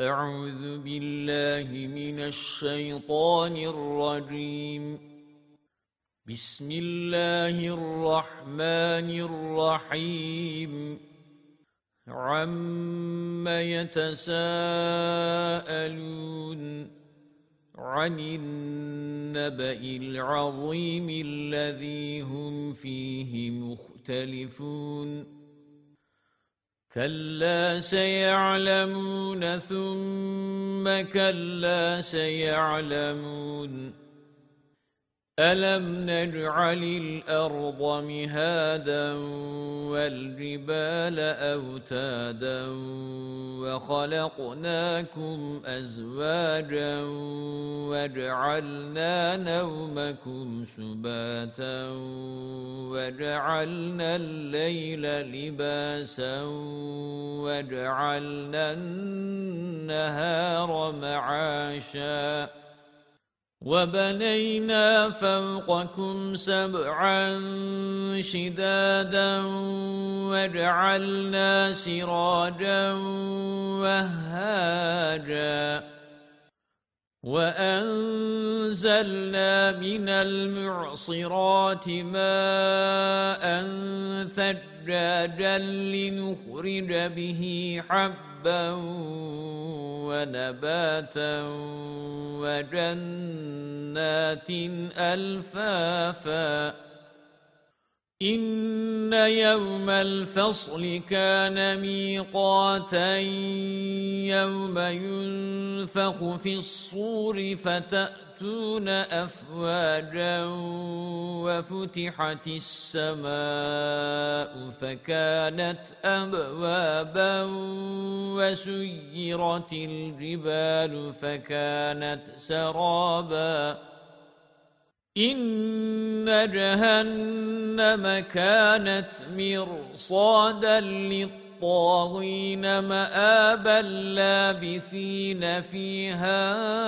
أعوذ بالله من الشيطان الرجيم. بسم الله الرحمن الرحيم. عَمَّ يتساءلون عن النبأ العظيم الذي هم فيه مختلفون كلا سيعلمون ثم كلا سيعلمون ألم نجعل الأرض مهادا والجبال أوتادا وخلقناكم أزواجا وجعلنا نومكم سباتا وجعلنا الليل لباسا وجعلنا النهار معاشا وبنينا فوقكم سبعا شدادا وجعلنا سراجا وهاجا وأنزلنا من المعصرات ماء ثجاجا لنخرج به حبا ونباتا وجنات ألفافا إن يوم الفصل كان ميقاتا يوم ينفخ في الصور فتأتون أفواجا وفتحت السماء فكانت أبوابا وسيرت الجبال فكانت سرابا إن جهنم كانت مرصادا للطاغين مآبا لابثين فيها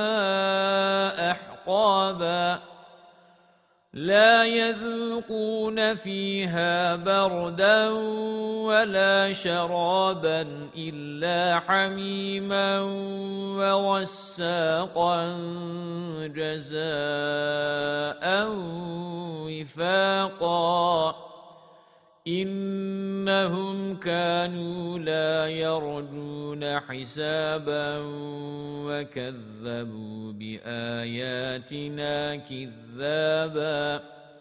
أحقابا لا يذوقون فيها بردا ولا شرابا إلا حميما وغساقا جزاء وفاقا إنهم كانوا لا يرجون حسابا وكذبوا بآياتنا كذابا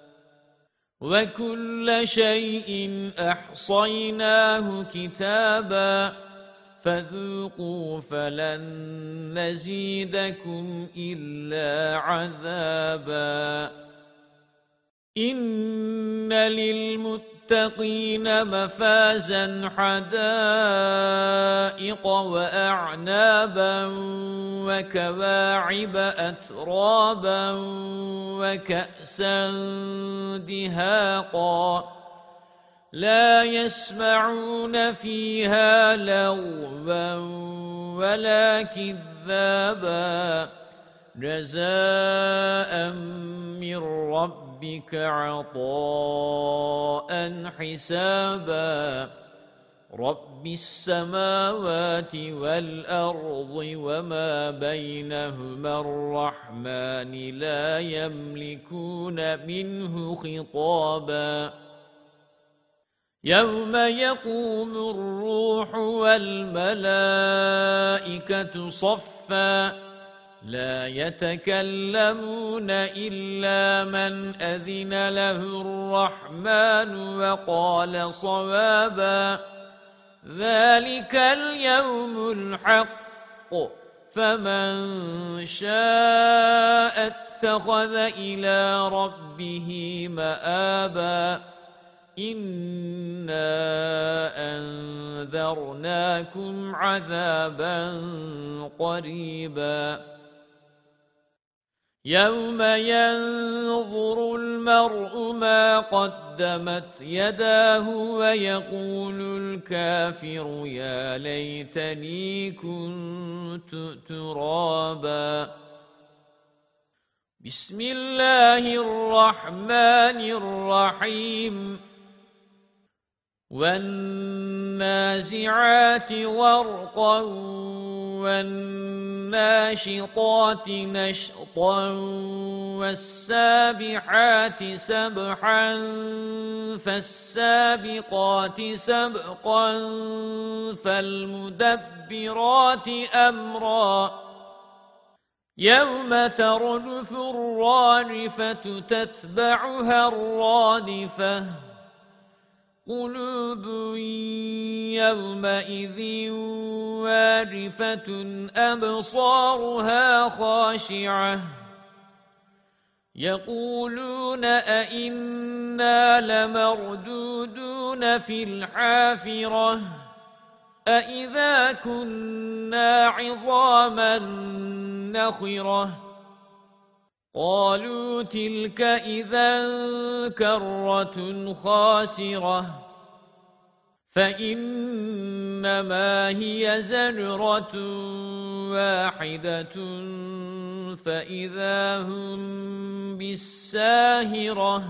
وكل شيء أحصيناه كتابا فذوقوا فلن نزيدكم إلا عذابا إن للمتقين مفازا حدائق وأعنابا وكواعب أترابا وكأسا دهاقا لا يسمعون فيها لغوا ولا كذابا جزاء من ربك عطاء حسابا رب السماوات والأرض وما بينهما الرحمن لا يملكون منه خطابا يوم يقوم الروح والملائكة صفا لا يتكلمون إلا من أذن له الرحمن وقال صوابا ذلك اليوم الحق فمن شاء اتخذ إلى ربه مآبا إنا أنذرناكم عذابا قريبا يوم ينظر المرء ما قدمت يداه ويقول الكافر يا ليتني كنت ترابا بسم الله الرحمن الرحيم والنازعات غرقا والناشطات نشطا والسابحات سبحا فالسابقات سبقا فالمدبرات أمرا يوم ترجف الراجفة تتبعها الرادفة قلوب يومئذ واجفة أبصارها خاشعة يقولون أئنا لمردودون في الحافرة أئذا كنا عظاما نخرة قالوا تلك إذا كرة خاسرة فإنما هي زجرة واحدة فإذا هم بالساهرة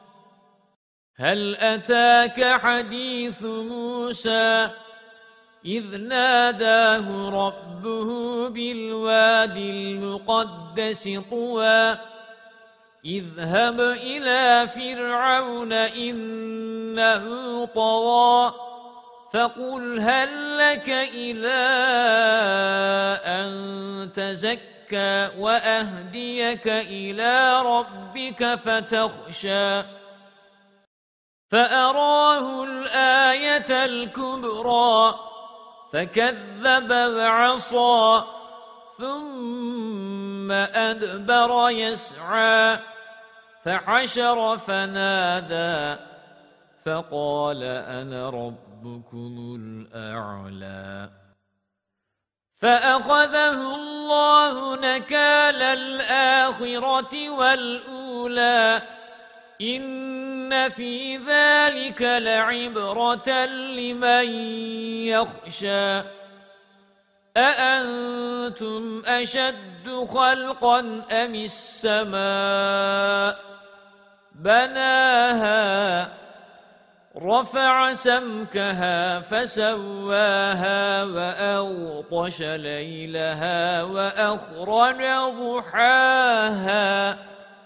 هل أتاك حديث موسى إذ ناداه ربه بالوادي المقدس طوى اذهب إلى فرعون إنه طغى فقل هل لك إلى أن تزكى وأهديك إلى ربك فتخشى فأراه الآية الكبرى فكذب وعصى ثم أدبر يسعى فحشر فنادى فقال أنا ربكم الأعلى فأخذه الله نكال الآخرة والأولى إن في ذلك لعبرة لمن يخشى أأنتم أشد خلقا أم السماء بناها رفع سمكها فسواها وأغطش ليلها وأخرج ضحاها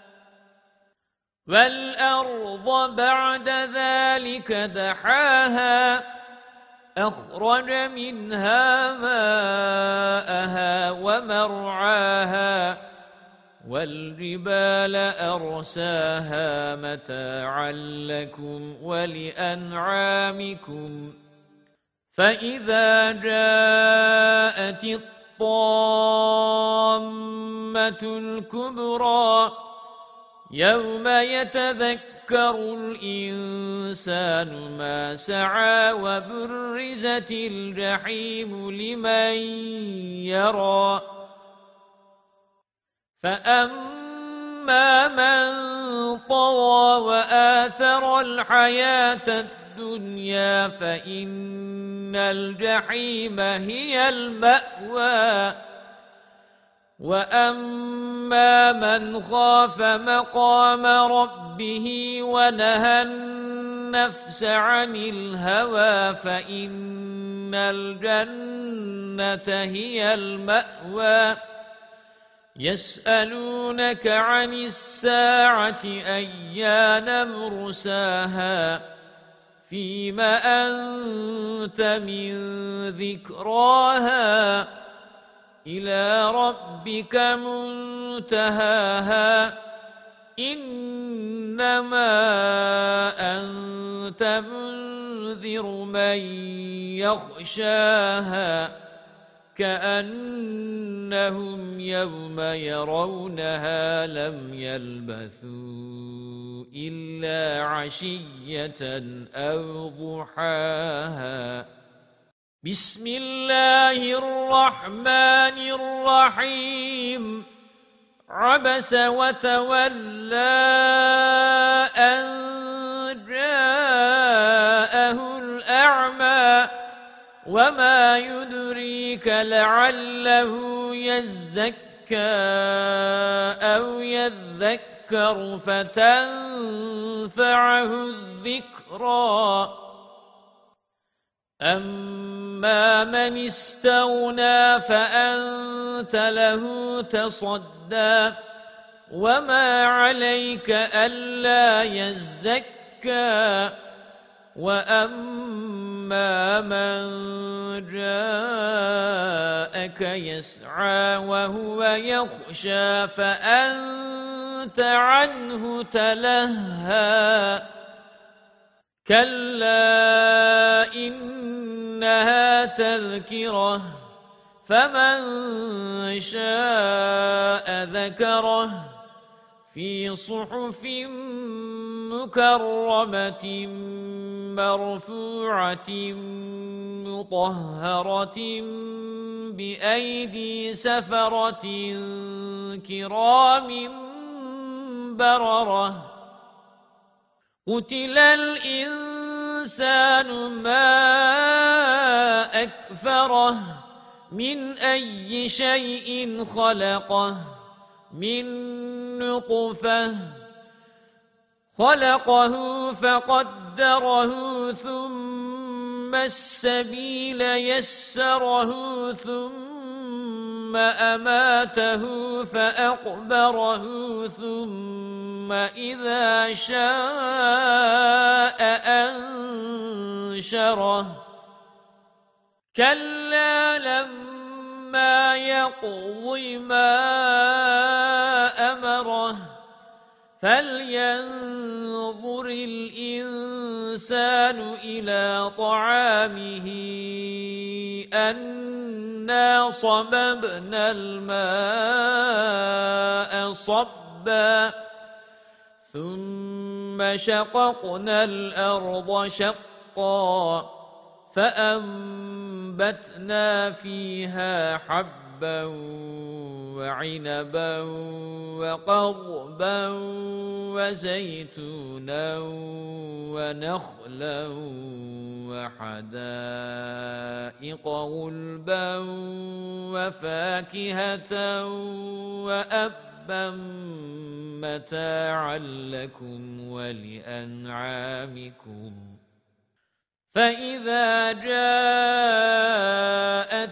والأرض بعد ذلك دحاها أخرج منها ماءها ومرعاها والجبال أرساها متاعا لكم ولأنعامكم فإذا جاءت الطامة الكبرى يوم يتذكر الإنسان ما سعى وبرزت الجحيم لمن يرى فأما من طغى وآثر الحياة الدنيا فإن الجحيم هي المأوى وأما من خاف مقام ربه ونهى النفس عن الهوى فإن الجنة هي المأوى يسألونك عن الساعة أيان مرساها فيم أنت من ذكراها إلى ربك منتهاها إنما أنت منذر من يخشاها كأنهم يوم يرونها لم يلبثوا إلا عشية أو ضحاها بسم الله الرحمن الرحيم عبس وتولى أن جاءه الأعمى وما يدريك لعله يزكى أو يذكر فتنفعه الذكرى أما من استغنى فأنت له تصدى وما عليك ألا يزكى وأما من جاءك يسعى وهو يخشى فأنت عنه تلهى كلا إنها تذكرة فمن شاء ذكره في صحف مكرمة مرفوعة مطهرة بأيدي سفرة كرام بررة قتل الإنسان ما أكفره من أي شيء خلقه من نطفة خلقه فقدره ثم السبيل يسره ثم أماته فأقبره ثم إذا شاء أنشره كلا لما يقض ما أمره فلينظر الإنسان إلى طعامه أنا صببنا الماء صبا ثم شققنا الأرض شقا فأنبتنا فيها حبا وعنبا وقضبا وزيتونا ونخلا وحدائق غلبا وفاكهة وأبا متاعا لكم ولأنعامكم فإذا جاءت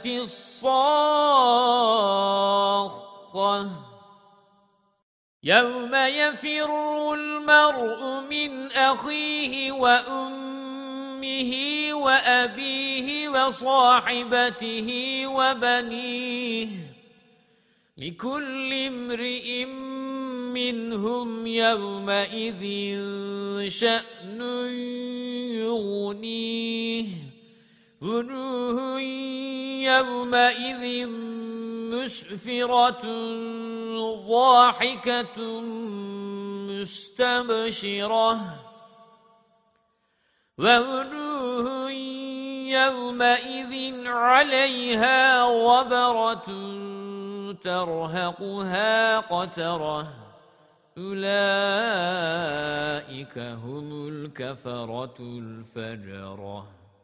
الصاخة يوم يفر المرء من أخيه وأمه وأبيه وصاحبته وبنيه لكل امرئ منهم يومئذ شأن يغنيه وجوه يومئذ مسفرة ضاحكة مستبشرة ووجوه يومئذ عليها غبرة ترهقها قترة أولئك هم الكفرة الفجرة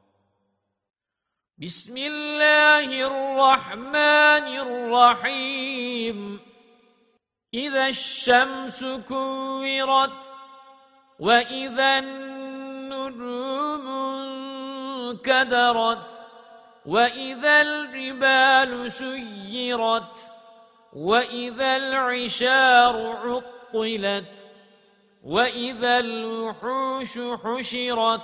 بسم الله الرحمن الرحيم إذا الشمس كورت وإذا النجوم انكدرت وإذا الجبال سيرت وإذا العشار عطلت وإذا الوحوش حشرت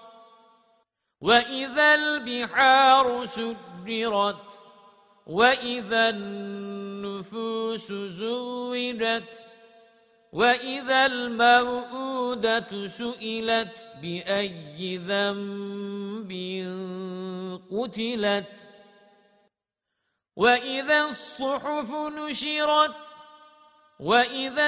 وإذا البحار سجرت وإذا النفوس زوجت وإذا الموءودة سئلت بأي ذنب قتلت وإذا الصحف نشرت وإذا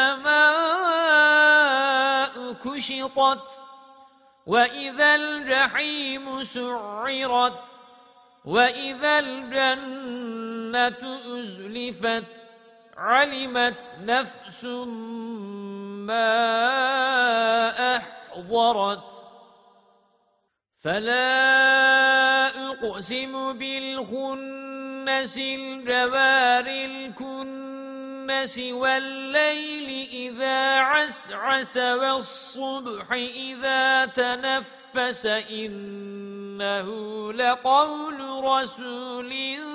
السماء كشطت وإذا الجحيم سعرت وإذا الجنة أزلفت علمت نفس ما أحضرت فلا أقسم بالخنس الجوار الكنس والليل إذا عسعس والصبح إذا تنفس إنه لقول رسول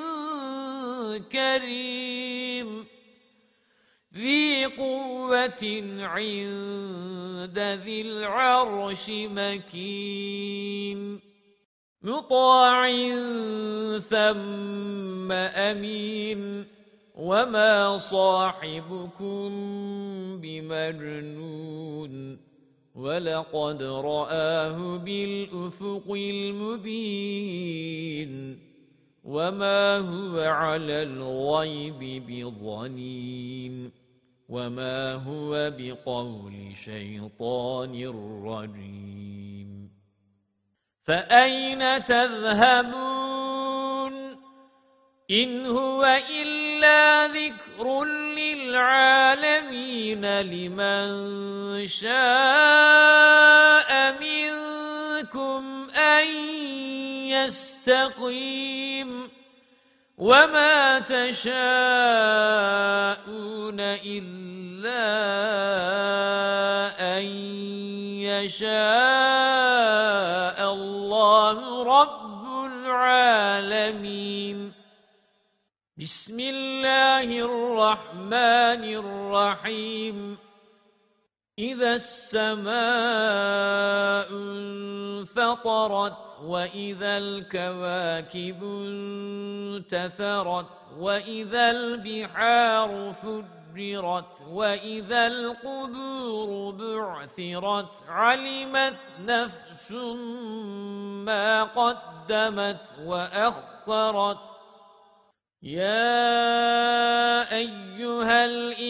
كريم ذي قوة عند ذي العرش مكين مطاع ثم أمين وما صاحبكم بمجنون ولقد رآه بالأفق المبين وما هو على الغيب بضنين وما هو بقول شيطان رجيم فأين تذهبون إن هو إلا ذكر للعالمين لمن شاء منكم أن يستقيم وما تشاءون إلا أن يشاء الله رب العالمين بسم الله الرحمن الرحيم إذا السماء انفطرت وإذا الكواكب انتثرت وإذا البحار فجرت وإذا القبور بعثرت علمت نفس ما قدمت وأخرت يا أيها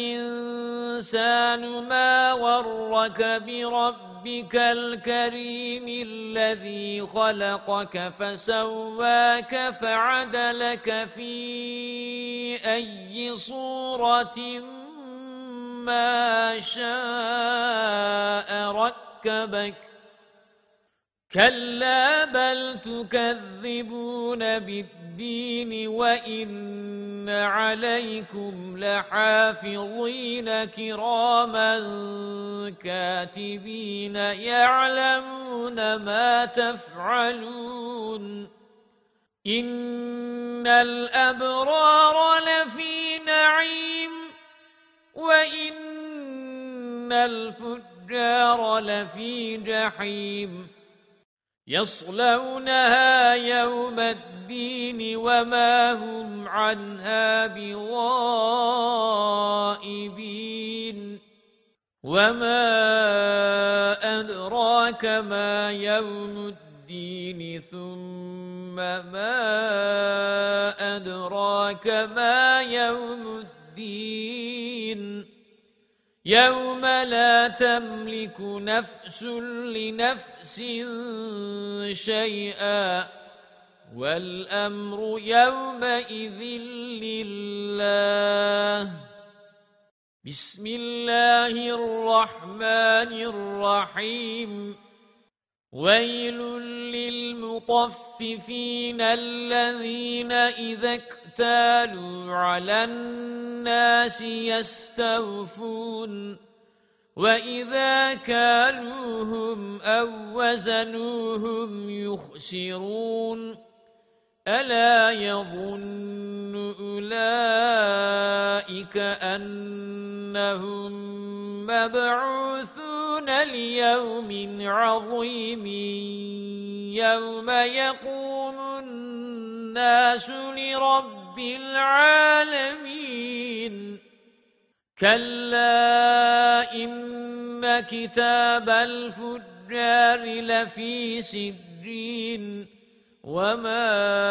الإنسان ما غرك بربك الكريم الذي خلقك فسواك فعدلك في أي صورة ما شاء ركبك كلا بل تكذبون بالدين وإن عليكم لحافظين كراما كاتبين يعلمون ما تفعلون إن الأبرار لفي نعيم وإن الفجار لفي جحيم يصلونها يوم الدين وما هم عنها بغائبين وما أدراك ما يوم الدين ثم ما أدراك ما يوم الدين يوم لا تملك نفس لنفس شيئا والأمر يومئذ لله بسم الله الرحمن الرحيم ويل للمطففين الذين إذا اكتالوا على الناس يستوفون وإذا كالوهم أو وزنوهم يخسرون ألا يظن أولئك أنهم مبعوثون ليوم عظيم يوم يقوم الناس لرب العالمين كلا إن كتاب الفجار لفي سجين وما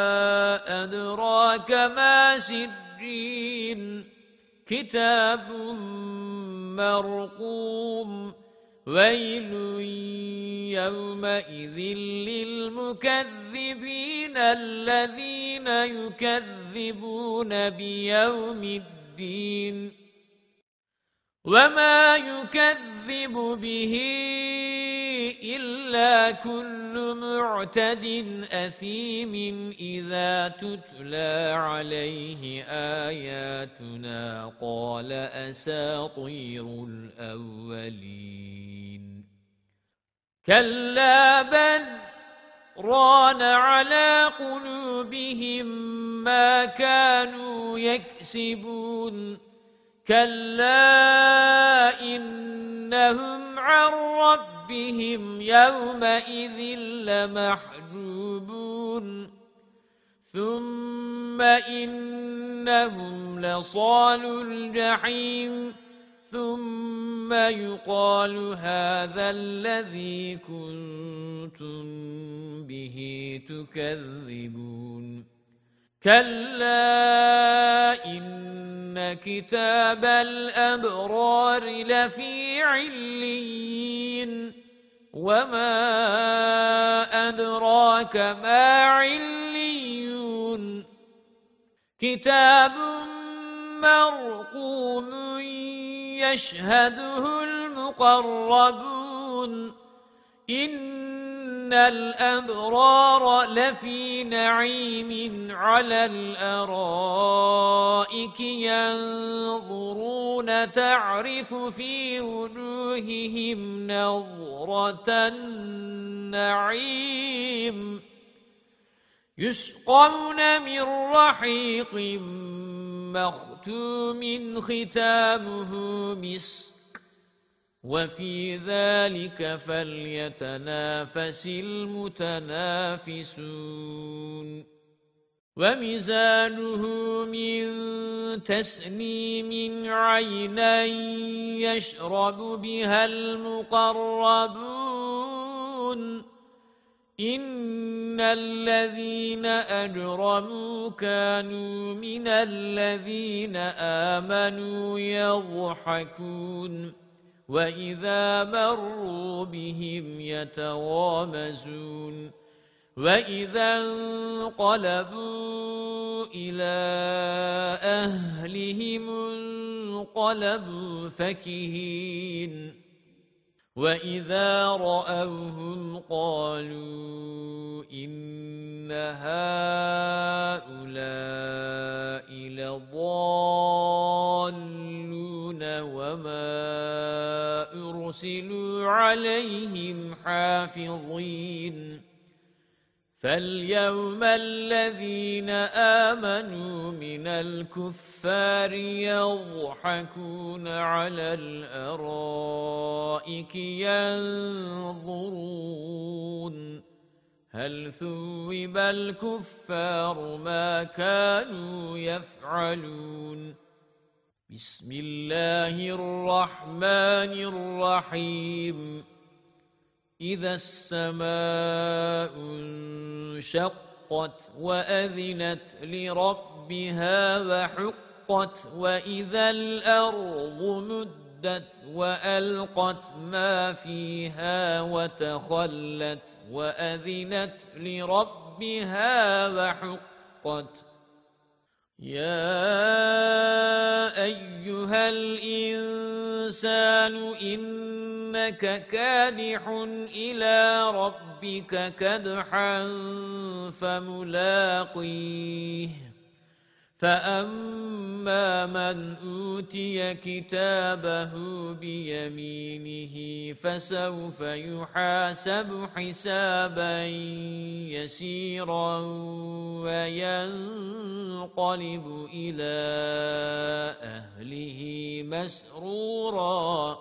أدراك ما سجين كتاب مرقوم ويل يومئذ للمكذبين الذين يكذبون بيوم الدين وما يكذب به إلا كل معتد أثيم إذا تتلى عليه آياتنا قال أساطير الأولين كلا بل ران على قلوبهم ما كانوا يكسبون كلا إنهم عن ربهم يومئذ لمحجوبون ثم إنهم لصالوا الجحيم ثم يقال هذا الذي كنتم به تكذبون كلا إن كتاب الأبرار لفي عليين وما أدراك ما عليون كتاب مرقوم يشهده المقربون إن الأبرار لفي نعيم على الأرائك ينظرون تعرف في وجوههم نظرة النعيم يسقون من رحيق مختوم ختامه مسك وفي ذلك فليتنافس المتنافسون ومزاجه من تسنيم عينا يشرب بها المقربون إن الذين أجرموا كانوا من الذين آمنوا يضحكون وإذا مروا بهم يتغامزون وإذا انقلبوا إلى أهلهم انقلبوا فكهين وإذا رأوهم قالوا إن هؤلاء لضالون وما أرسلوا عليهم حافظين فاليوم الذين آمنوا من الكفار يضحكون على الأرائك ينظرون هل ثوب الكفار ما كانوا يفعلون بسم الله الرحمن الرحيم إذا السماء انشقت وأذنت لربها وحقت وإذا الأرض مدت وألقت ما فيها وتخلت وأذنت لربها وحقت يا أيها الإنسان إنك كادح إلى ربك كدحا فملاقيه فأما من أوتي كتابه بيمينه فسوف يحاسب حسابا يسيرا وينقلب إلى أهله مسرورا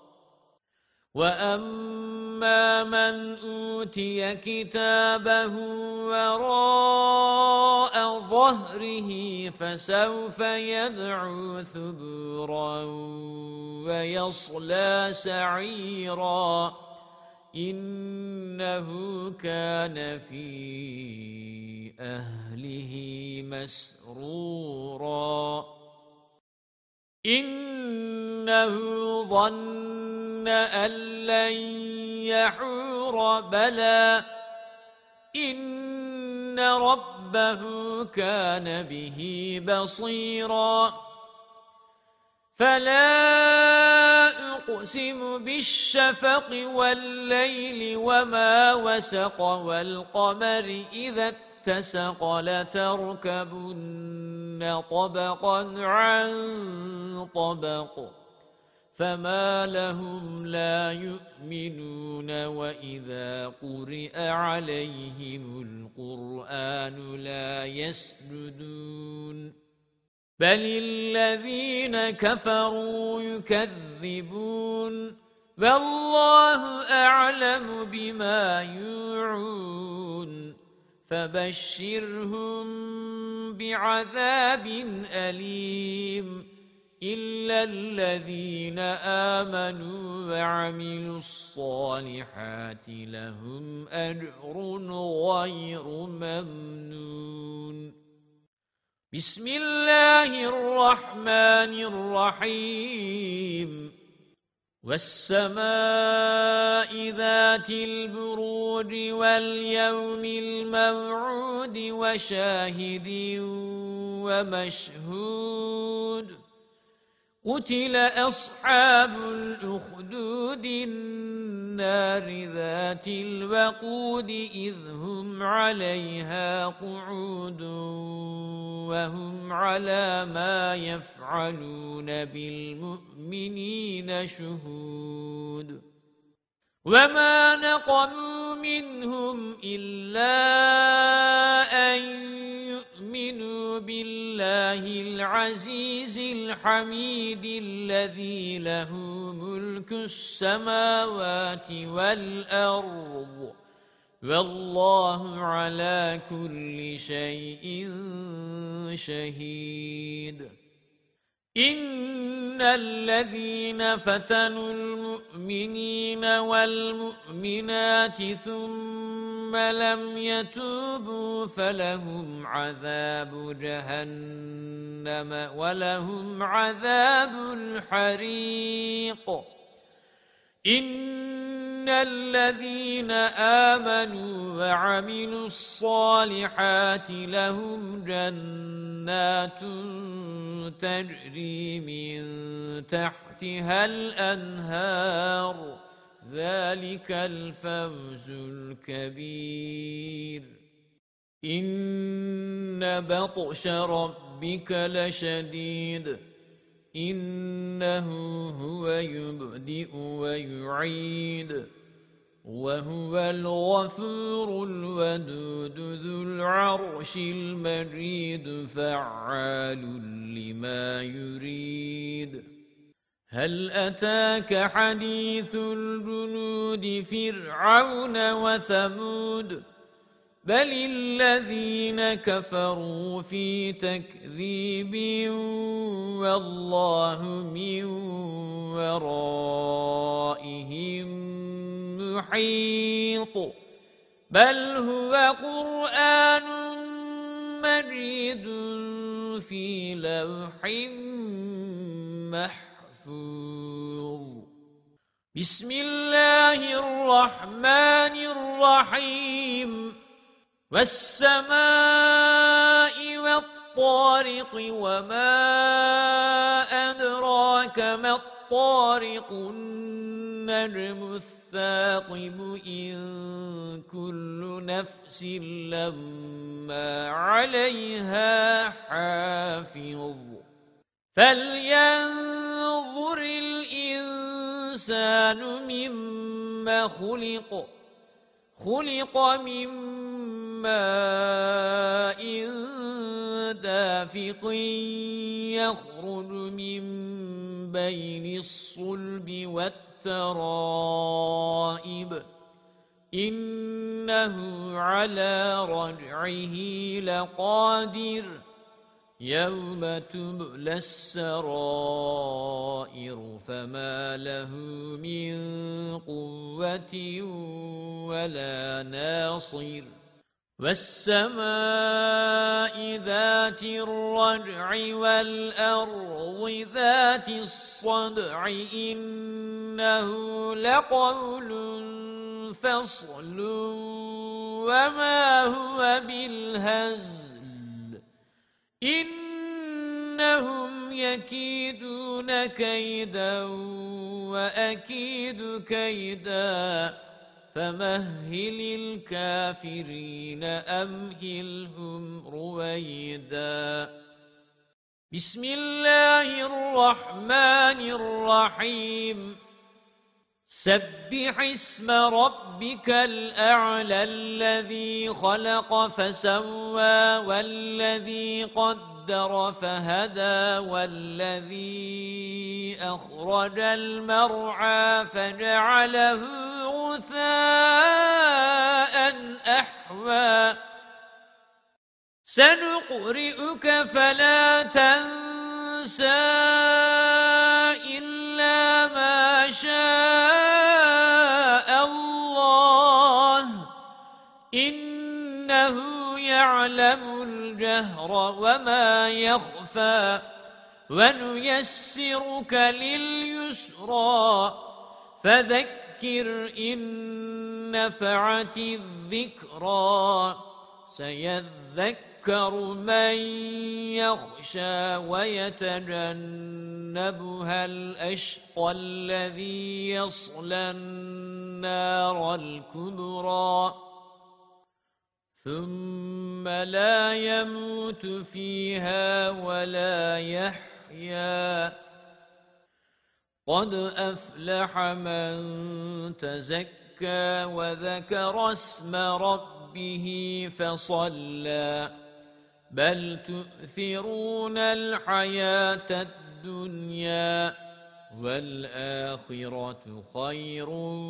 وأما من أوتي كتابه وراء ظهره فسوف يدعو ثبورا ويصلى سعيرا إنه كان في أهله مسرورا إنه ظن أن لن يحور بلى إن ربه كان به بصيرا فلا أقسم بالشفق والليل وما وسق والقمر إذا اتسق لتركبن طبقا عن طبق فما لهم لا يؤمنون وإذا قرئ عليهم القرآن لا يسجدون بل الذين كفروا يكذبون والله أعلم بما يوعون فبشرهم بعذاب أليم إلا الذين آمنوا وعملوا الصالحات لهم أجر غير ممنون بسم الله الرحمن الرحيم والسماء ذات البروج واليوم الموعود وشاهد ومشهود قتل أصحاب الأخدود النار ذات الوقود إذ هم عليها قعود وهم على ما يفعلون بالمؤمنين شهود وما نقموا منهم إلا أن يؤمنوا بالله العزيز الحميد الذي له ملك السماوات والأرض والله على كل شيء شهيد إن الذين فتنوا المؤمنين والمؤمنات ثم لم يتوبوا فلهم عذاب جهنم ولهم عذاب الحريق إن الذين آمنوا وعملوا الصالحات لهم جنات تجري من تحتها الأنهار ذلك الفوز الكبير إن بطش ربك لشديد إنه هو يبدئ ويعيد وهو الغفور الودود ذو العرش المجيد فعال لما يريد هل أتاك حديث الجنود فرعون وثمود بل الذين كفروا في تكذيب والله من ورائهم محيط بل هو قرآن مجيد في لوح محفوظ بسم الله الرحمن الرحيم والسماء والطارق وما أدراك ما الطارق النجم الثاقب إن كل نفس لما عليها حافظ فلينظر الإنسان مما خلق من ماء دافق يخرج من بين الصلب والترائب إنه على رجعه لقادر يوم تبلى السرائر فما له من قوة ولا ناصر والسماء ذات الرجع والأرض ذات الصدع إنه لقول فصل وما هو بالهزل إنهم يكيدون كيدا وأكيد كيدا فمهل الكافرين أمهلهم رويدا بسم الله الرحمن الرحيم سبح اسم ربك الأعلى الذي خلق فسوى والذي قدر فهدى والذي أخرج المرعى فجعله غثاء أحوى سنقرئك فلا تنسى إلا ما شاء الله إنه يعلم الجهر وما يخفى ونيسرك لليسرى فذكر إن نفعت الذكرى سيذكر من يخشى ويتجنبها الأشقى الذي يصلى النار الكبرى ثم لا يموت فيها ولا يحيا قد أفلح من تزكى وذكر اسم ربه فصلى بل تؤثرون الحياة الدنيا والآخرة خير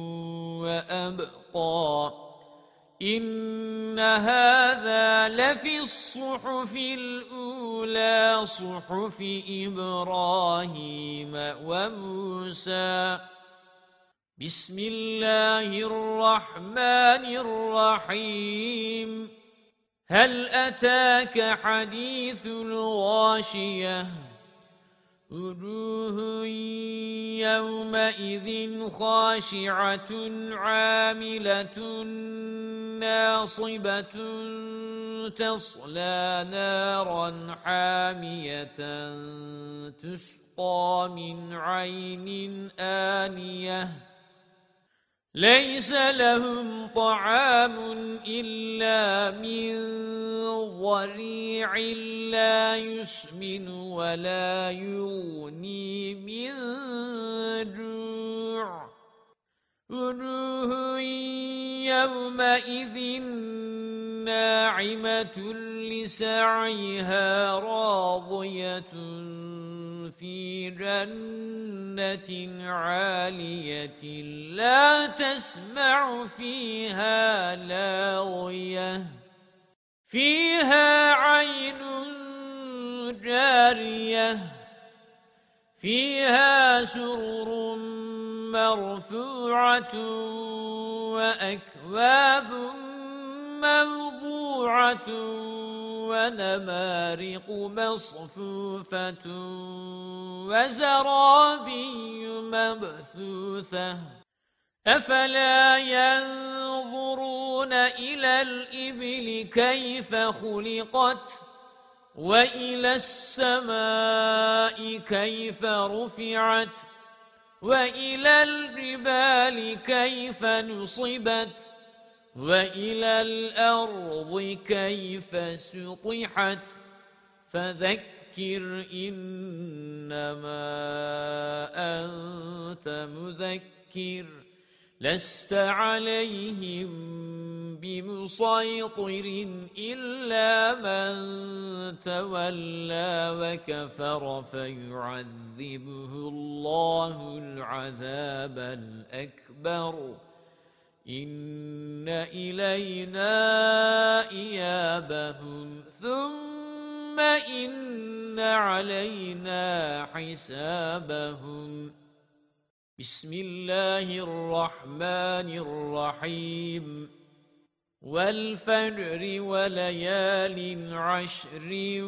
وأبقى إن هذا لفي الصحف الأولى صحف إبراهيم وموسى بسم الله الرحمن الرحيم هل أتاك حديث الغاشية وجوه يومئذ خاشعة عاملة ناصبة تصلى نارا حامية تسقى من عين آنية ليس لهم طعام إلا من ضريع لا يسمن ولا يغني من جوع وجوه يومئذ ناعمة لسعيها راضية في جنة عالية لا تسمع فيها لاغية فيها عين جارية فيها سرر مرفوعة وأكواب موضوعة ونمارق مصفوفة وزرابي مبثوثة أفلا ينظرون إلى الإبل كيف خلقت وإلى السماء كيف رفعت وإلى الجبال كيف نصبت وإلى الأرض كيف سطحت فذكر إنما أنت مذكر لست عليهم بمسيطر إلا من تولى وكفر فيعذبه الله العذاب الأكبر إن إلينا إيابهم ثم إن علينا حسابهم بسم الله الرحمن الرحيم والفجر وليال عشر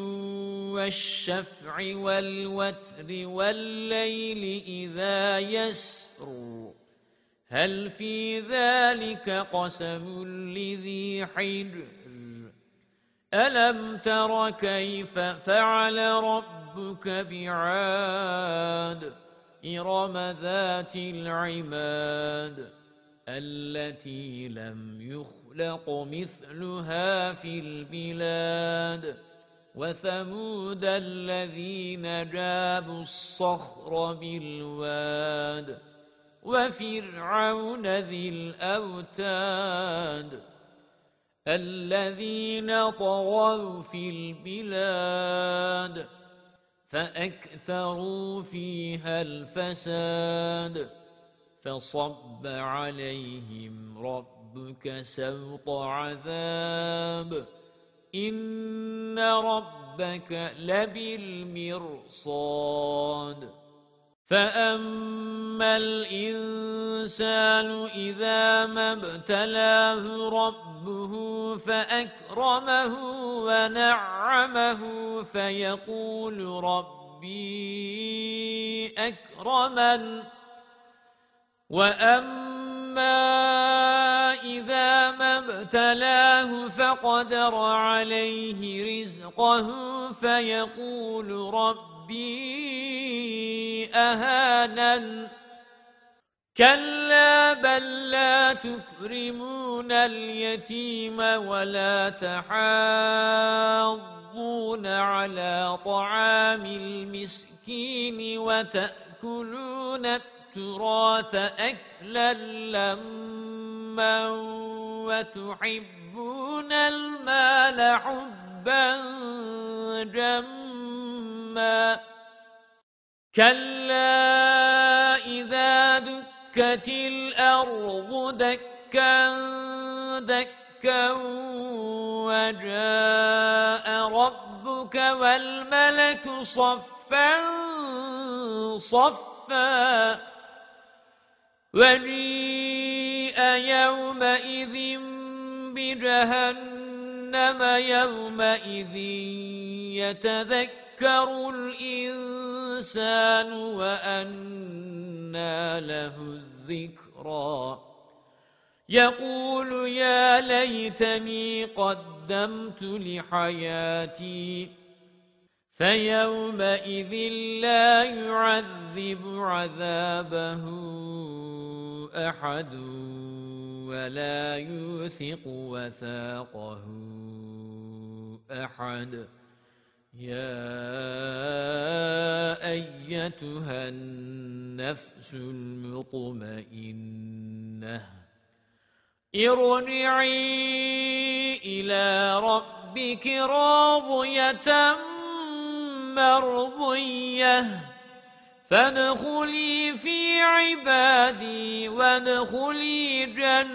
والشفع والوتر والليل إذا يسر هل في ذلك قسم لذي حجر ألم تر كيف فعل ربك بعاد إرم ذات العماد التي لم يخلق مثلها في البلاد وثمود الذين جابوا الصخر بالواد وفرعون ذي الأوتاد الذين طغوا في البلاد فأكثروا فيها الفساد فصب عليهم ربك سوط عذاب إن ربك لبالمرصاد فأما الإنسان إذا ما ابتلاه ربه فأكرمه ونعمه فيقول ربي أكرمن وأما إذا ما ابتلاه فقدر عليه رزقه فيقول ربي أهانن كلا بل لا تكرمون اليتيم ولا تحاضون على طعام المسكين وتأكلون التراث أكلا لما وتحبون المال حبا جما كلا إذا دكت الأرض دكا دكا وجاء ربك والملك صفا صفا وجيء يومئذ بجهنم يومئذ يتذكر الإنسان وأنى له الذكرى يقول يا ليتني قدمت لحياتي فيومئذ لا يعذب عذابه أحد ولا يوثق وثاقه أحد يا أيتها النفس المطمئنة ارجعي إلى ربك راضية مرضية فادخلي في عبادي وادخلي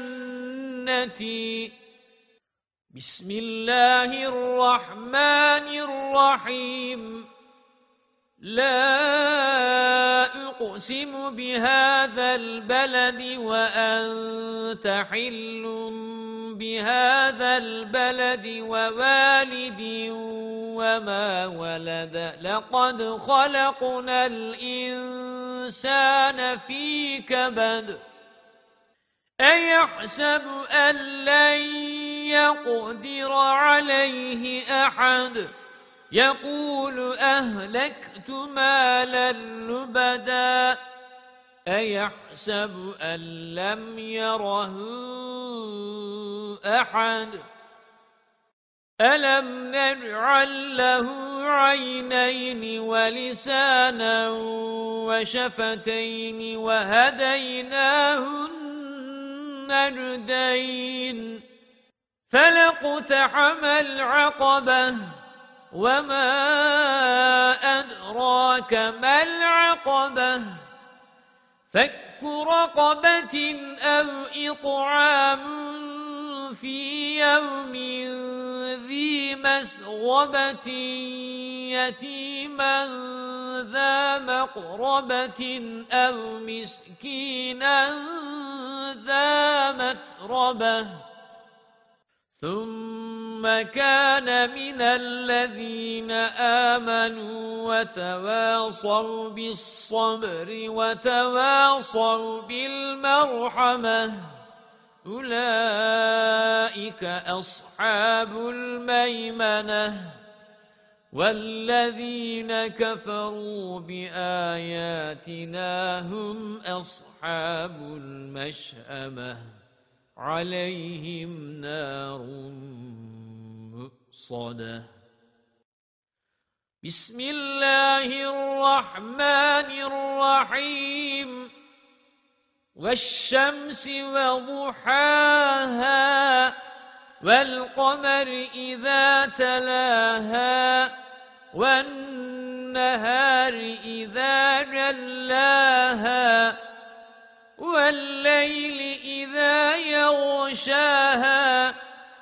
جنتي بسم الله الرحمن الرحيم لا أقسم بهذا البلد وأنت حل بهذا البلد ووالد وما ولد لقد خلقنا الإنسان في كبد أيحسب أن لن يقدر عليه أحد يقول أهلكت مالا لبدا أيحسب أن لم يره أحد ألم نجعل له عينين ولسانا وشفتين وهديناه النجدين فلاقتحم العقبة وما أدراك ما العقبة فك رقبة أو إطعام في يوم ذي مسغبة يتيما ذا مقربة أو مسكينا ذا متربة ثم كان من الذين آمنوا وتواصوا بالصبر وتواصوا بالمرحمة أولئك أصحاب الميمنة والذين كفروا بآياتنا هم أصحاب المشأمة عليهم نار مؤصدة بسم الله الرحمن الرحيم والشمس وضحاها والقمر إذا تلاها والنهار إذا جلاها والليل إذا يغشاها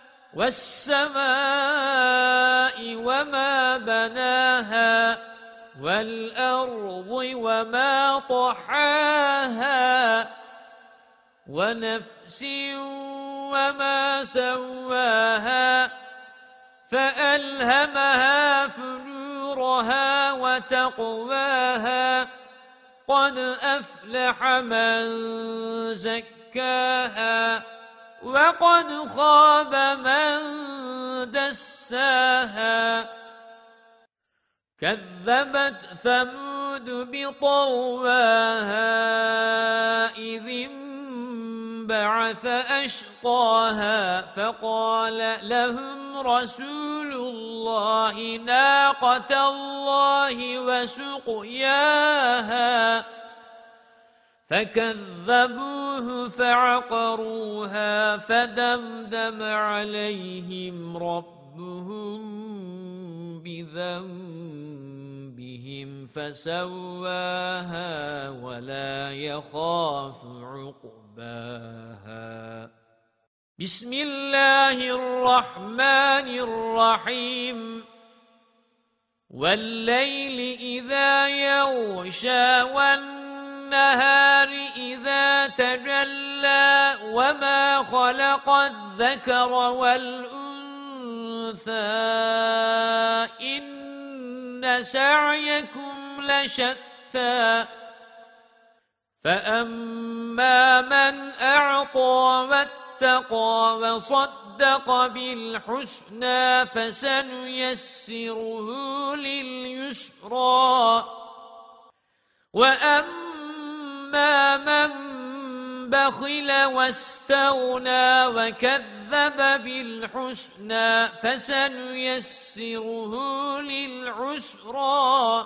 والسماء وما بناها والأرض وما طحاها ونفس وما سواها فألهمها فجورها وتقواها قد أفلح من زكاها وقد خاب من دساها كذبت ثمود بطواها إذ انبعث أشقاها فقال لهم رسول الله ناقة الله وسقياها فكذبوه فعقروها فدمدم عليهم ربهم بذنبهم فسواها ولا يخاف عقباها بسم الله الرحمن الرحيم والليل إذا يغشى والنهار إذا تجلى وما خلق الذكر والأنثى إن سعيكم لشتى فأما من أعطى واتقى وصدق بالحسنى فسنيسره لليسرى وأما من بخل واستغنى وكذب بالحسنى فسنيسره للعسرى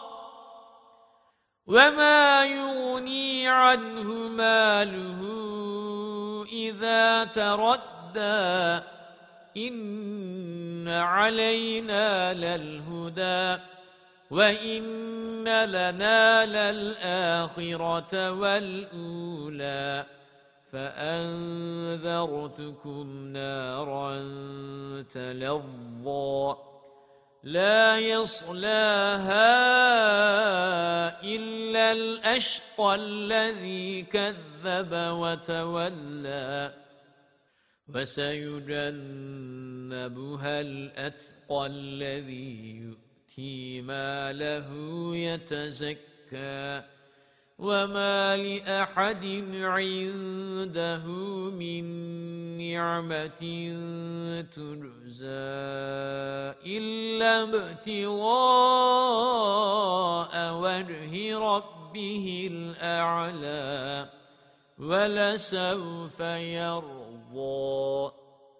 وما يغني عنه ماله إذا تردى إن علينا للهدى وإن لنا للآخرة والأولى فأنذرتكم نارا تلظى لا يصلاها إلا الأشقى الذي كذب وتولى وسيجنبها الأتقى الذي يؤتي ماله يتزكى وما لأحد عنده من نعمة تجزى إلا ابتغاء وجه ربه الأعلى ولسوف يرضى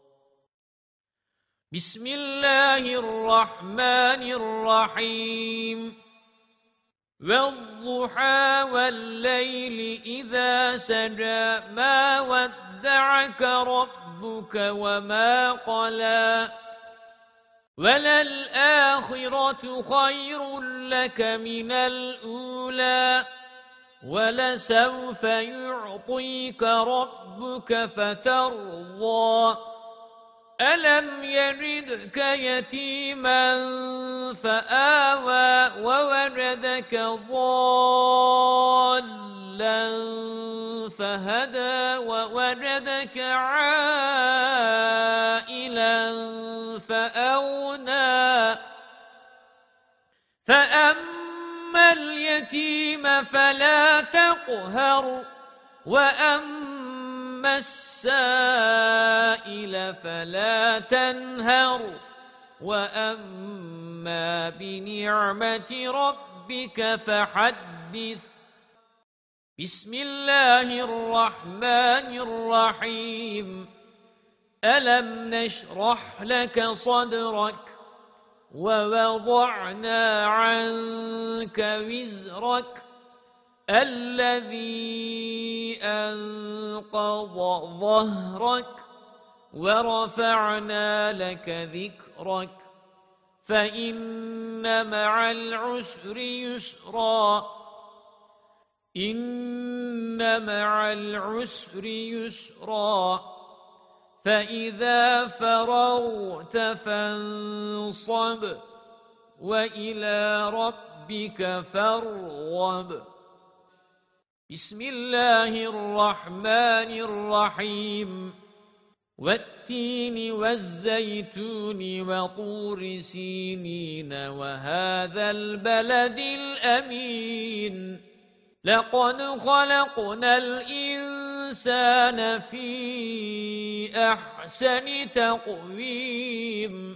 بسم الله الرحمن الرحيم والضحى والليل إذا سجى ما ودعك ربك وما قلى وللآخرة خير لك من الأولى ولسوف يعطيك ربك فترضى ألم يجدك يتيما فآوى ووجدك ضالا فهدى ووجدك عائلا فأغنى فأما اليتيم فلا تقهر وأما السائل فلا تنهر وأما بنعمة ربك فحدث بسم الله الرحمن الرحيم ألم نشرح لك صدرك ووضعنا عنك وزرك الذي أنقض ظهرك ورفعنا لك ذكرك فإن مع العسر يسرا إن مع العسر يسرا فإذا فرغت فانصب وإلى ربك فارغب بسم الله الرحمن الرحيم والتين والزيتون وطور سينين وهذا البلد الأمين لقد خلقنا الإنسان في أحسن تقويم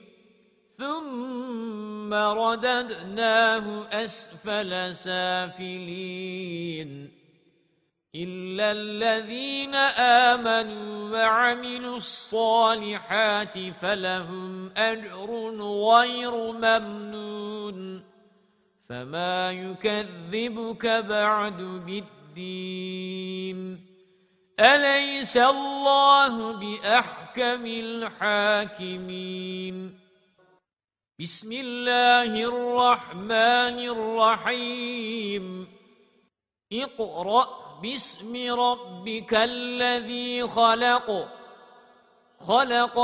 ثم رددناه أسفل سافلين إلا الذين آمنوا وعملوا الصالحات فلهم أجر غير ممنون فما يكذبك بعد بالدين أليس الله بأحكم الحاكمين بسم الله الرحمن الرحيم اقرأ باسم ربك الذي خلق خلق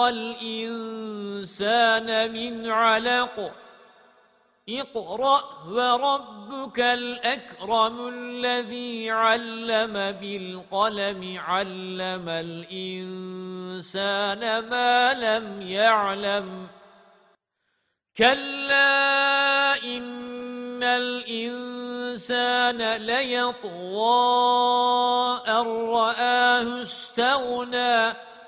الإنسان من علق اقرأ وربك الأكرم الذي علم بالقلم علم الإنسان ما لم يعلم كلا إن الإنسان ليطغى أن رآه استغنى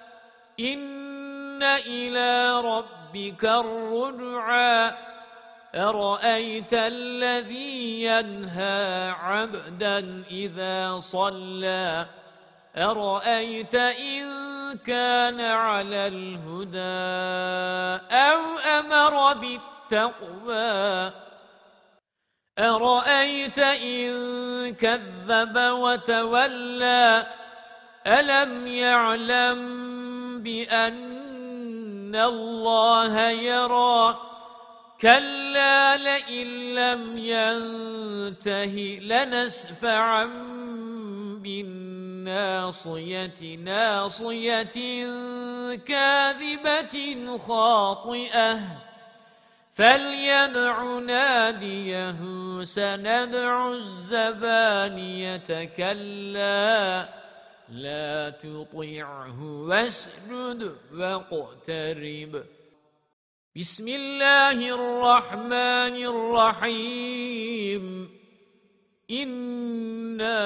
إن إلى ربك الرجعى أرأيت الذي ينهى عبدا إذا صلى أرأيت إن كان على الهدى أو أمر بالتقوى أرأيت إن كذب وتولى ألم يعلم بأن الله يرى كلا لئن لم ينته لنسفعا بالناصية ناصية كاذبة خاطئة فليدع ناديه سندع الزبانية كلا لا تطعه واسجد واقترب بسم الله الرحمن الرحيم إنا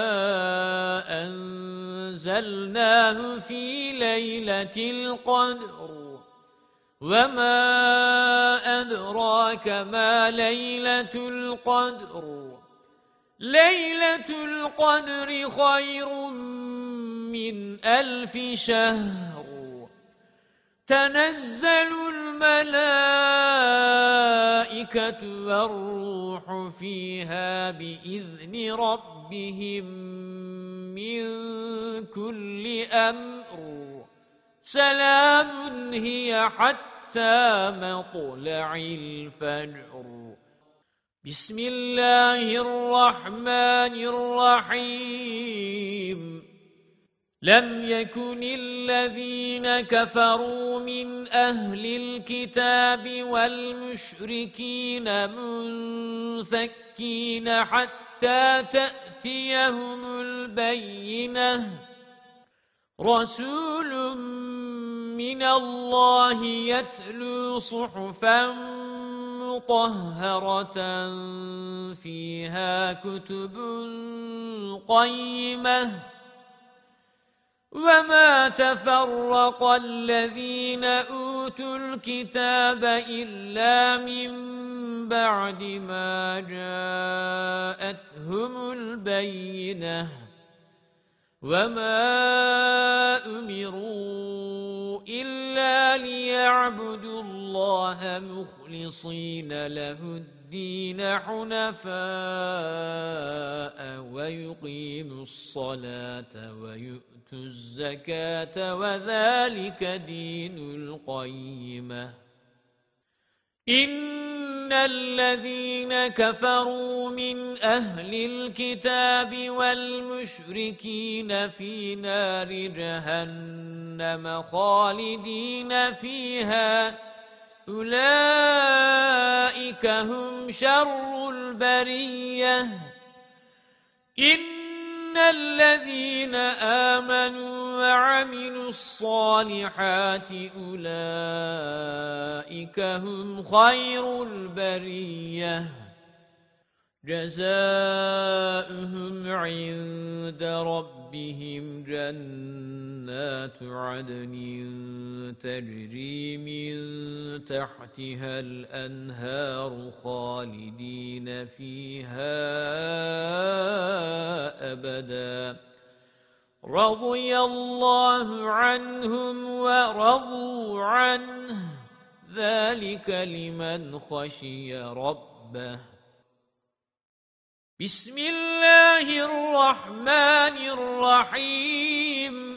أنزلناه في ليلة القدر وما أدراك ما ليلة القدر ليلة القدر خير من 1000 شهر تنزل الملائكة والروح فيها بإذن ربهم من كل أمر سلام هي حتى مطلع الفجر بسم الله الرحمن الرحيم لم يكن الذين كفروا من أهل الكتاب والمشركين منفكين حتى تأتيهم البينة رسول من الله يتلو صحفا مطهرة فيها كتب قيمة وما تفرق الذين أوتوا الكتاب إلا من بعد ما جاءتهم البينة وما أمروا إلا ليعبدوا الله اللَّهَ مُخْلِصِينَ لَهُ الدِّينَ حُنَفَاءَ وَيُقِيمُوا الصَّلَاةَ وَيُؤْتُوا الزَّكَاةَ وَذَلِكَ دِينُ الْقَيِّمَةِ إِنَّ الَّذِينَ كَفَرُوا مِنْ أَهْلِ الْكِتَابِ وَالْمُشْرِكِينَ فِي نَارِ جَهَنَّمَ خَالِدِينَ فِيهَا أُولَئِكَ هُمْ شَرُّ الْبَرِيَّةِ إِنَّ الَّذِينَ آمَنُوا وَعَمِلُوا الصَّالِحَاتِ أُولَئِكَ هُمْ خَيْرُ الْبَرِيَّةِ جَزَاؤُهُمْ عِندَ رَبِّهِمْ جَنَّاتُ عَدْنٍ تَجْرِي مِنْ تَحْتِهَا الْأَنْهَارُ خَالِدِينَ فِيهَا أَبَدًا رَضِيَ اللَّهُ عَنْهُمْ وَرَضُوا عَنْهُ ذَلِكَ لِمَنْ خَشِيَ رَبَّهُ بسم الله الرحمن الرحيم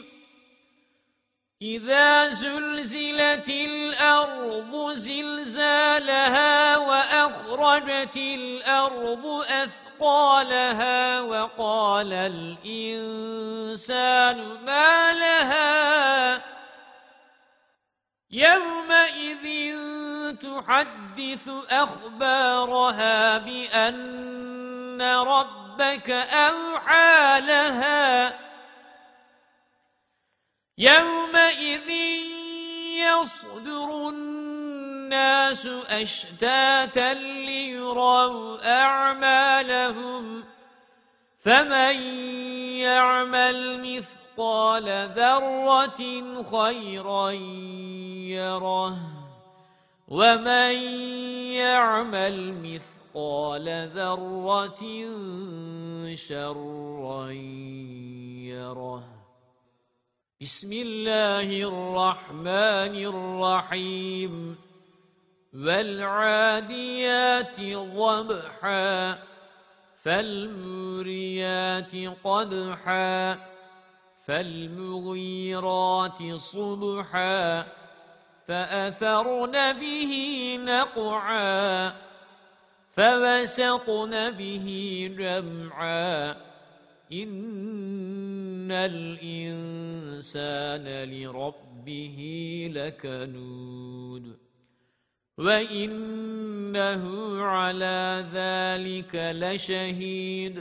إذا زلزلت الأرض زلزالها وأخرجت الأرض أثقالها وقال الإنسان ما لها يومئذ تحدث أخبارها بأن ربك أوحى لها يومئذ يصدر الناس أشتاتا ليروا أعمالهم فمن يعمل مثقال ذرة خيرا يره ومن يعمل مثقال ذرة شرا يره بسم الله الرحمن الرحيم والعاديات ضبحا فالموريات قدحا فالمغيرات صبحا فأثرن به نقعا فوسطن به جمعا إن الإنسان لربه لكنود وإنه على ذلك لشهيد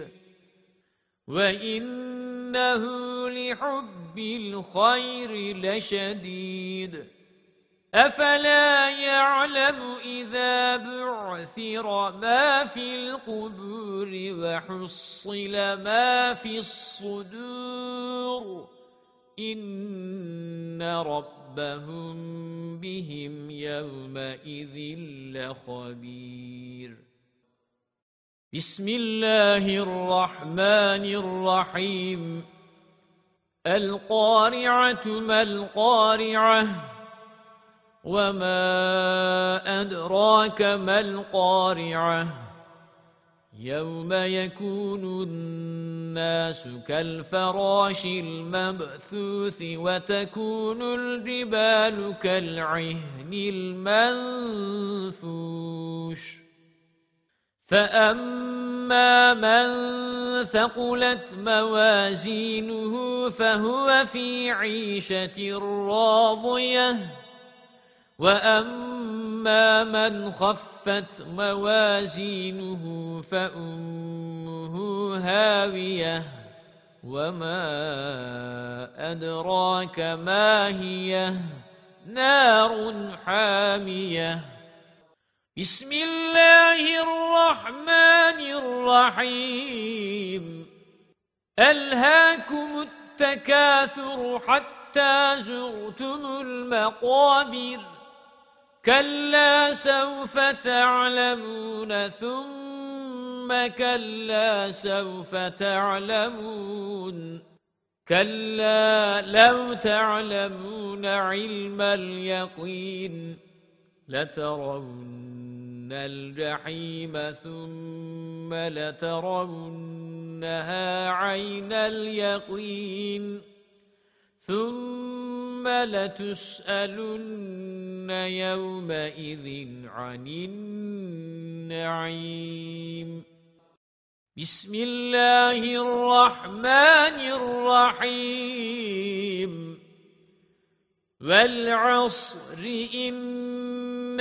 وإنه لحب الخير لشديد أفلا يعلم إذا بعثر ما في القبور وحصل ما في الصدور إن ربهم بهم يومئذ لخبير بسم الله الرحمن الرحيم القارعة ما القارعة وما أدراك ما القارعة يوم يكون الناس كالفراش المبثوث وتكون الجبال كالعهن المنفوش فأما من ثقلت موازينه فهو في عيشة راضية وأما من خفت موازينه فأمه هاوية وما أدراك ما هي نار حامية بسم الله الرحمن الرحيم ألهاكم التكاثر حتى زرتم المقابر كلا سوف تعلمون ثم كلا سوف تعلمون كلا لو تعلمون علم اليقين لترون الجحيم ثم لترونها عين اليقين ثم لتسألن يومئذ عن النعيم بسم الله الرحمن الرحيم والعصر إن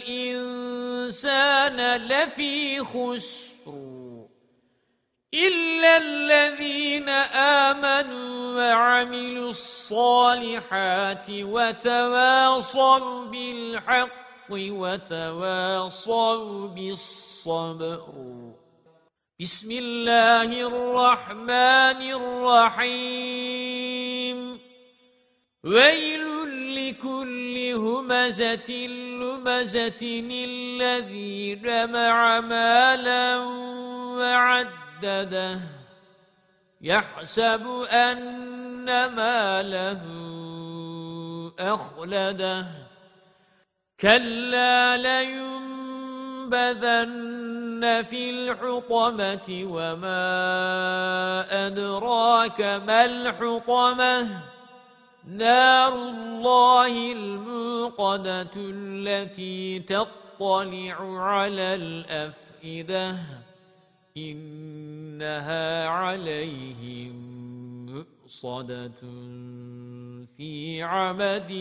الإنسان لفي خسر إلا الذين آمنوا وعملوا الصالحات وتواصوا بالحق وتواصوا بالصبر بسم الله الرحمن الرحيم ويل لكل همزة لمزة الذي جمع مالا وعدده يحسب أن ماله أخلده كلا لينبذن في الحطمة وما أدراك ما الحطمة نار الله الموقدة التي تطلع على الأفئدة إنها عليهم مؤصدة في عمد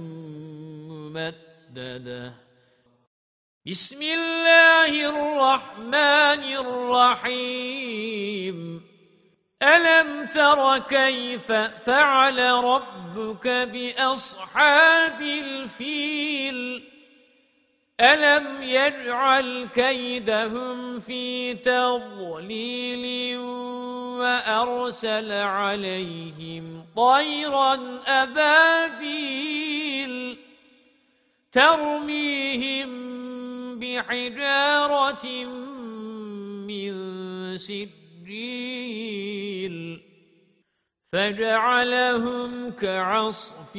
ممددة بسم الله الرحمن الرحيم ألم تر كيف فعل ربك بأصحاب الفيل ألم يجعل كيدهم في تضليل وأرسل عليهم طيرا أبابيل ترميهم بحجارة من سجيل فجعلهم كعصف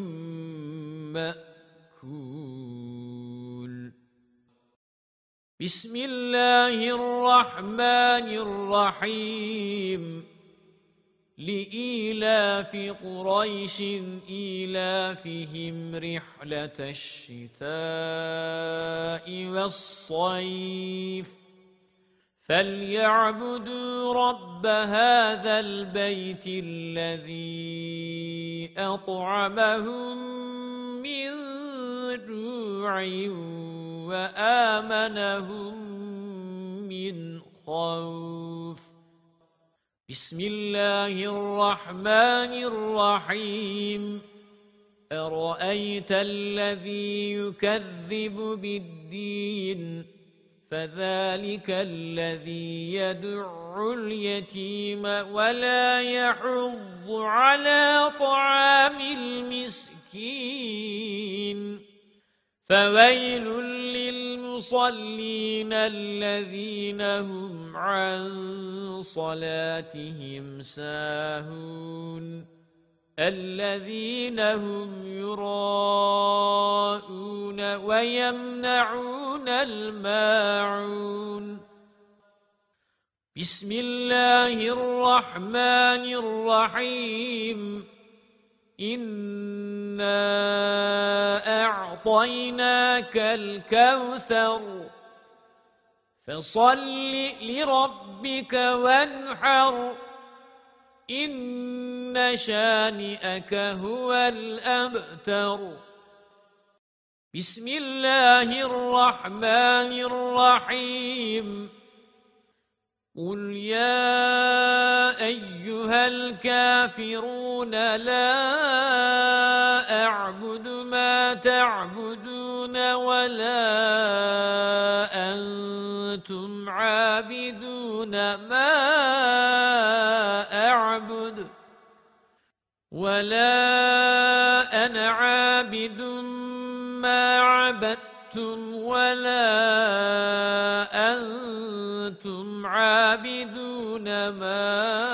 مأكول بسم الله الرحمن الرحيم لإيلاف قريش إيلافهم رحلة الشتاء والصيف فليعبدوا رب هذا البيت الذي أطعمهم من جوع وآمنهم من خوف بسم الله الرحمن الرحيم أرأيت الذي يكذب بالدين فذلك الذي يدع اليتيم ولا يحض على طعام المسكين فويل للمصلين الذين هم عن صلاتهم ساهون الذين هم يراءون ويمنعون الماعون بسم الله الرحمن الرحيم إنا أعطيناك الكوثر فصل لربك وانحر إن شانئك هو الأبتر بسم الله الرحمن الرحيم قل يا أيها الكافرون لا أعبد ما تعبدون ولا أنتم عابدون ما أعبد ولا أنا عابد ما عبدتم ولا أنتم عابدون ما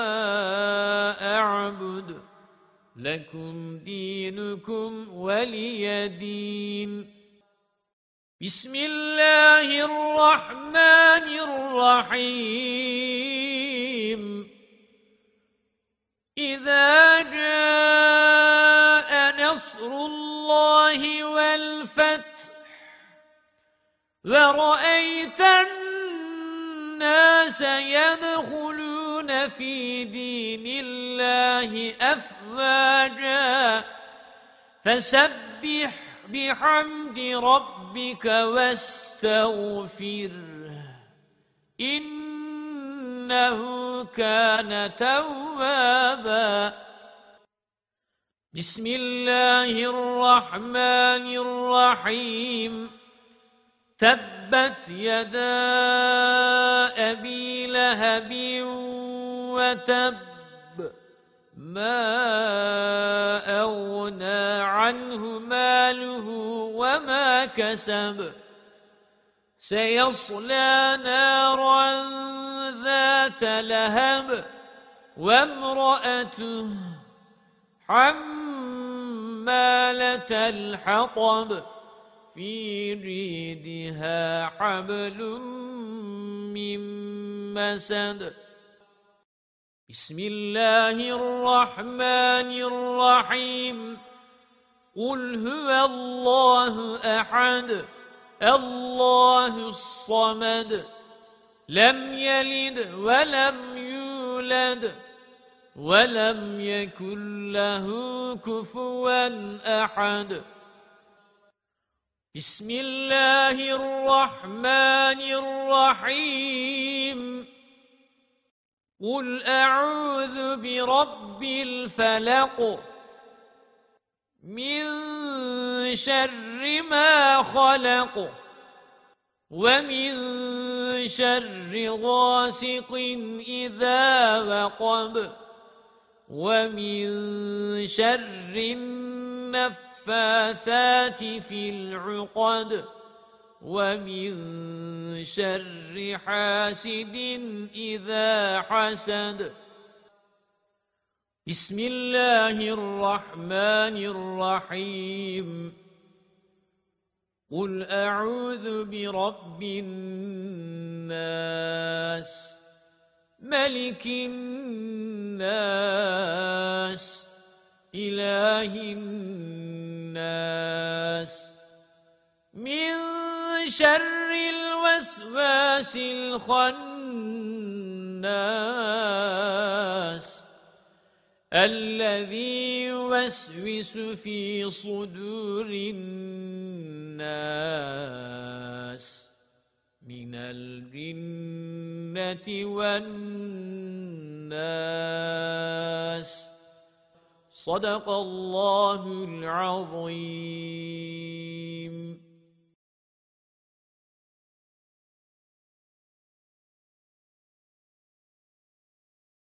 أعبد لكم دينكم ولي دين بسم الله الرحمن الرحيم إذا جاء نصر الله والفتح ورأيت الناس يدخلون في دين الله أفواجا فسبح بحمد ربك واستغفره إنه كان توابا بسم الله الرحمن الرحيم تبت يدا أبي لهب وتب ما أغنى عنه ماله وما كسب سيصلى نارا ذات لهب وامرأته حمالة الحطب في جيدها حبل من مسد بسم الله الرحمن الرحيم قل هو الله أحد الله الصمد لم يلد ولم يولد ولم يكن له كفوا أحد بسم الله الرحمن الرحيم قل أعوذ برب الفلق من شر ما خلق ومن شر غاسق إذا وقب ومن شر النفاثات في العقد ومن شر حاسد إذا حسد بسم الله الرحمن الرحيم قل أعوذ برب الناس ملك الناس إله الناس من شر الوسواس الخناس الذي يوسوس في صدور الناس من الجنة والناس صدق الله العظيم